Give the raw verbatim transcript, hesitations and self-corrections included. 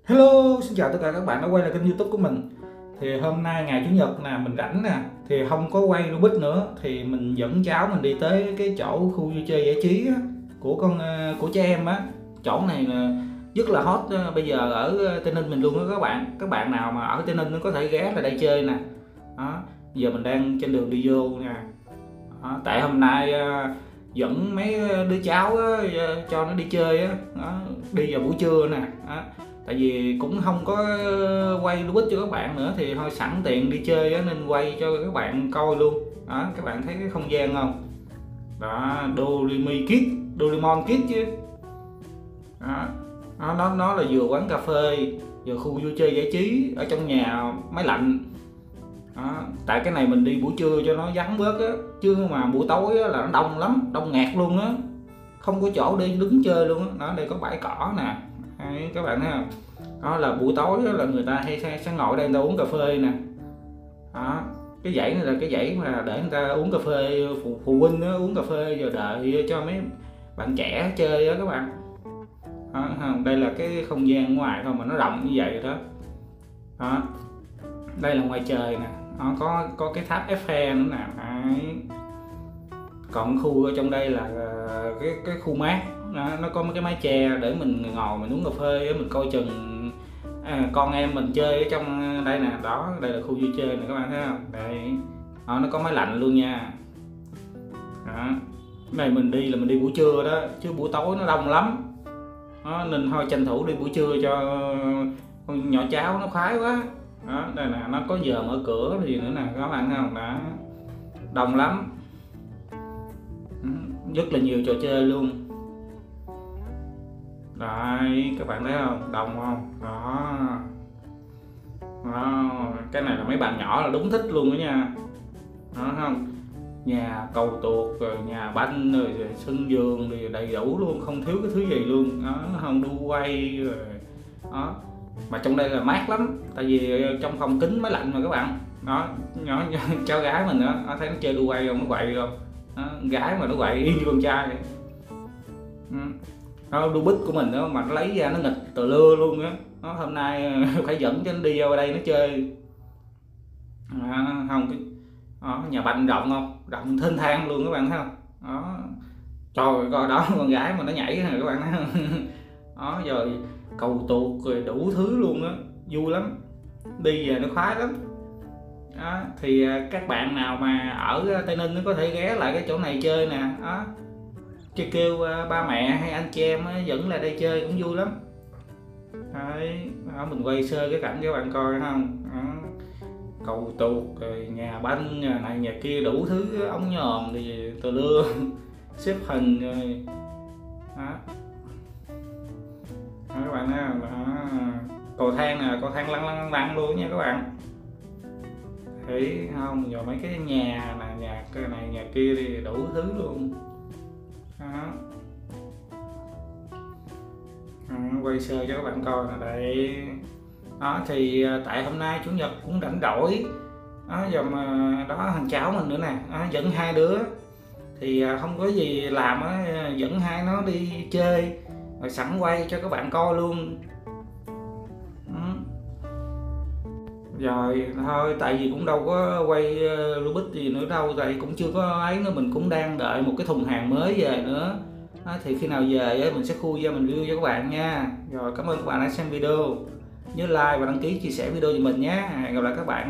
Hello, xin chào tất cả các bạn đã quay lại kênh YouTube của mình. Thì hôm nay ngày Chủ nhật nè, mình rảnh nè, thì không có quay Rubik nữa, thì mình dẫn cháu mình đi tới cái chỗ khu vui chơi giải trí á, của con của trẻ em á. Chỗ này là rất là hot bây giờ ở Tây Ninh mình luôn á các bạn. Các bạn nào mà ở Tây Ninh nó có thể ghé lại đây chơi nè. Đó, giờ mình đang trên đường đi vô nè. Đó, tại hôm nay dẫn mấy đứa cháu á, cho nó đi chơi á, đó, đi vào buổi trưa nè. Đó, tại vì cũng không có quay Rubik cho các bạn nữa thì thôi sẵn tiện đi chơi á, nên quay cho các bạn coi luôn. Đó, các bạn thấy cái không gian không? Đó, Doremi Kids, Doraemon Kids chứ. Đó, nó nó nó là vừa quán cà phê, vừa khu vui chơi giải trí, ở trong nhà máy lạnh. Đó, tại cái này mình đi buổi trưa cho nó vắng bớt á, chứ mà buổi tối á là nó đông lắm, đông nghẹt luôn á, không có chỗ đi đứng chơi luôn á. Đó, đây có bãi cỏ nè. Đấy, các bạn thấy không? Đó là buổi tối đó là người ta hay sẽ ngồi đây người ta uống cà phê nè. Đó, cái dãy này là cái dãy mà để người ta uống cà phê, phụ, phụ huynh đó, uống cà phê rồi đợi cho mấy bạn trẻ chơi đó các bạn. Đó, đây là cái không gian ngoài thôi mà nó rộng như vậy rồi đó. Đó, đây là ngoài trời nè. Đó, có có cái tháp Eiffel nữa nè. Đấy. Còn khu ở trong đây là cái cái khu mát. Đó, nó có mấy cái mái che để mình ngồi mình uống cà phê, mình coi chừng à, con em mình chơi ở trong đây nè. Đó, đây là khu vui chơi nè các bạn thấy không? Đây. Đó, nó có máy lạnh luôn nha. Đó, này mình đi là mình đi buổi trưa đó, chứ buổi tối nó đông lắm. Đó, nên thôi tranh thủ đi buổi trưa cho con nhỏ cháu nó khoái quá. Đó, đây nè, nó có giờ mở cửa gì nữa nè các bạn thấy không? Đó, đông lắm, rất là nhiều trò chơi luôn. Đấy, các bạn thấy không? Đông không? Đó. Đó, cái này là mấy bạn nhỏ là đúng thích luôn đó nha. Đó không? Nhà cầu tuột rồi nhà banh rồi, rồi sân vườn thì đầy đủ luôn, không thiếu cái thứ gì luôn. Đó, không đu quay rồi. Đó. Mà trong đây là mát lắm, tại vì trong phòng kính máy lạnh mà các bạn. Đó, nhỏ, nhỏ cháu gái mình đó, nó thấy nó chơi đu quay không, nó quậy không. Đó, gái mà nó quậy y như con trai vậy. Ừ. Đó, Rubik của mình đó mà nó lấy ra nó nghịch tờ lưa luôn á. Nó hôm nay phải dẫn cho nó đi vào đây nó chơi. À, không cái đó, nhà banh rộng không, rộng thênh thang luôn các bạn thấy không? Đó, trời coi đó, con gái mà nó nhảy nè các bạn thấy không? Đó, rồi cầu tuột rồi đủ thứ luôn á, vui lắm, đi về nó khoái lắm. Đó, thì các bạn nào mà ở Tây Ninh nó có thể ghé lại cái chỗ này chơi nè. Đó, kêu, kêu ba mẹ hay anh chị em dẫn lại đây chơi cũng vui lắm. Đấy, đó, mình quay sơ cái cảnh cho các bạn coi không? Đó, cầu tuột rồi nhà banh nhà này nhà kia đủ thứ, ống nhòm thì tờ lưa xếp hình rồi. Đó. Đó, các bạn thấy không? Đó, cầu thang nè, cầu thang lăn lăn lăn luôn nha các bạn. Thấy không? Rồi mấy cái nhà nè, nhà cái này nhà kia thì đủ thứ luôn. Đó. Đó, quay sơ cho các bạn coi là đây. Đó, thì tại hôm nay chủ nhật cũng rảnh rỗi đó, giờ mà đó thằng cháu mình nữa nè, đó, dẫn hai đứa thì không có gì làm á, dẫn hai nó đi chơi rồi sẵn quay cho các bạn coi luôn. Đó. Rồi thôi, tại vì cũng đâu có quay Rubik gì nữa đâu, tại cũng chưa có ấy nữa, mình cũng đang đợi một cái thùng hàng mới về nữa. Đó, thì khi nào về mình sẽ khui ra mình review cho các bạn nha. Rồi cảm ơn các bạn đã xem video, nhớ like và đăng ký chia sẻ video cho mình nhé. Hẹn gặp lại các bạn.